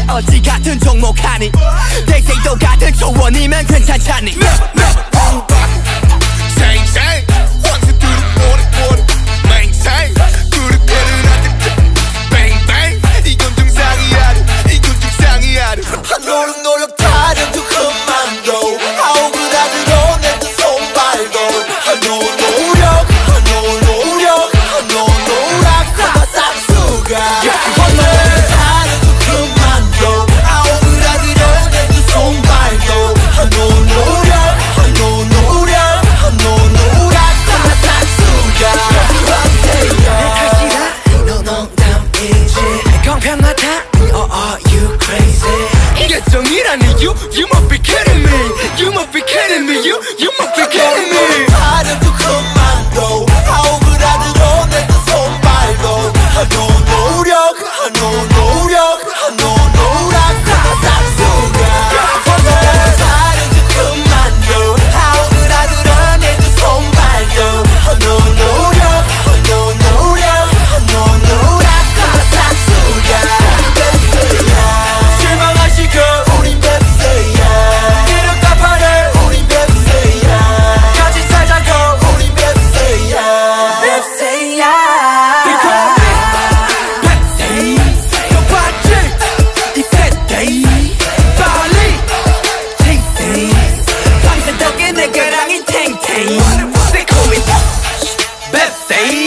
이제 어디 같은 종목하니 대세도 같은 초원이면 괜찮잖니 Chain 황새들은 오래 Maintain 그릇거는 아득 Bang bang 이건 정상이야 이건 정상이야 노력 타령도 그만둬 아우그라들 오늘도 손발도 노력 노락하다 싹수가 노력 타령도 그만둬 아우그라들 오늘도 손발도 노락하다 싹수가 내 탓이라 너 농담이지 공평하다 you crazy 이게 정이라니 you must be kidding me you must be kidding me you must be kidding me 타령도 그만둬 아우그라들 오늘도 손발도 노력하다 싹수가 타령도 그만둬 아우그라들 오늘도 손발도 노력하다 싹수가 실망하시고 우린 뱁새야 이름 갚아내 우린 뱁새야 같이 살자고 우린 뱁새야 They call me Betsy